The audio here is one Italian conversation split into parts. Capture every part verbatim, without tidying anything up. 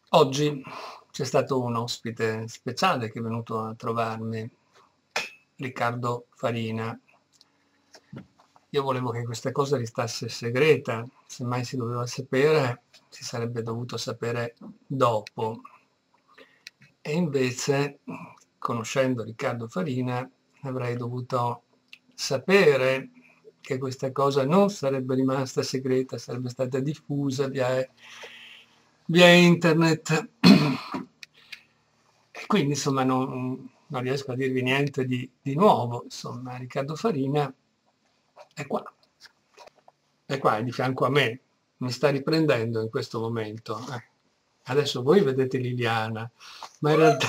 Oggi c'è stato un ospite speciale che è venuto a trovarmi, Riccardo Farina. Io volevo che questa cosa restasse segreta, se mai si doveva sapere, si sarebbe dovuto sapere dopo. E invece, conoscendo Riccardo Farina, avrei dovuto sapere che questa cosa non sarebbe rimasta segreta, sarebbe stata diffusa via, via internet. E quindi insomma non, non riesco a dirvi niente di, di nuovo. Insomma, Riccardo Farina è qua, è qua, è di fianco a me, mi sta riprendendo in questo momento. Eh. Adesso voi vedete Liliana, ma in realtà...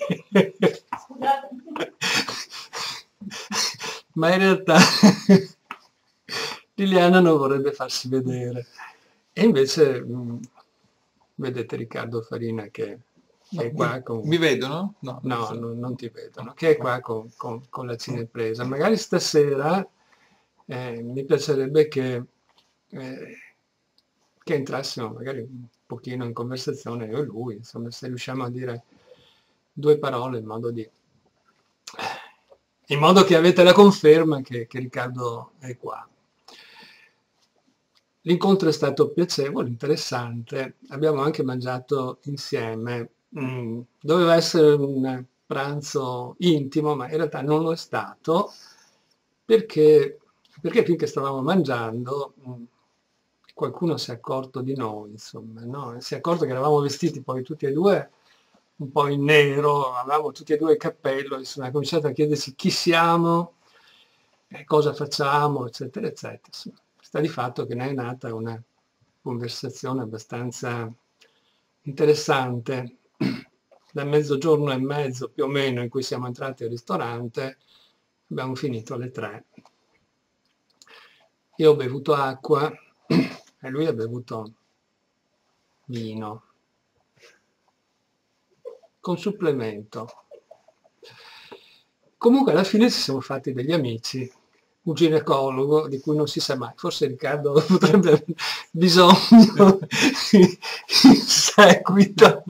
ma in realtà Liliana non vorrebbe farsi vedere. E invece mh, vedete Riccardo Farina che, che No, è mi, qua con... mi vedono? No, non No, so. non, non ti vedono, che è qua con, con- con la cinepresa. Magari stasera eh, mi piacerebbe che, eh, che entrassimo magari un pochino in conversazione io e lui, insomma, se riusciamo a dire due parole in modo di... in modo che avete la conferma che, che Riccardo è qua. L'incontro è stato piacevole, interessante, abbiamo anche mangiato insieme. Mm, doveva essere un pranzo intimo, ma in realtà non lo è stato perché, perché finché stavamo mangiando mm, qualcuno si è accorto di noi, insomma, no? Si è accorto che eravamo vestiti poi tutti e due un po' in nero, avevamo tutti e due il cappello, insomma, ha cominciato a chiedersi chi siamo, eh, cosa facciamo, eccetera, eccetera. Insomma, sta di fatto che ne è nata una conversazione abbastanza interessante. Da mezzogiorno e mezzo più o meno in cui siamo entrati al ristorante, abbiamo finito alle tre. Io ho bevuto acqua e lui ha bevuto vino con supplemento. Comunque alla fine ci siamo fatti degli amici, un ginecologo di cui non si sa mai, forse Riccardo potrebbe avere bisogno in seguito.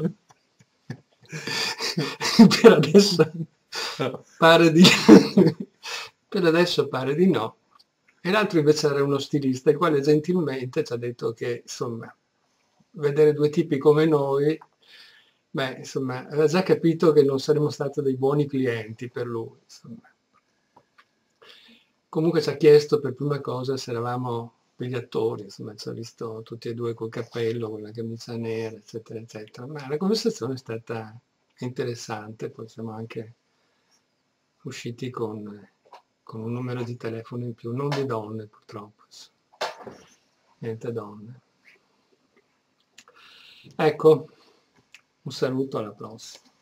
Per adesso No. pare di per adesso pare di no. E l'altro invece era uno stilista, il quale gentilmente ci ha detto che, insomma, vedere due tipi come noi, beh, insomma, aveva già capito che non saremmo stati dei buoni clienti per lui, insomma. Comunque ci ha chiesto per prima cosa se eravamo degli attori, insomma, ci ha visto tutti e due col cappello, con la camicia nera, eccetera, eccetera. Ma la conversazione è stata interessante, poi siamo anche usciti con, con un numero di telefono in più, non di donne purtroppo, insomma. Niente donne. Ecco, un saluto alla prossima.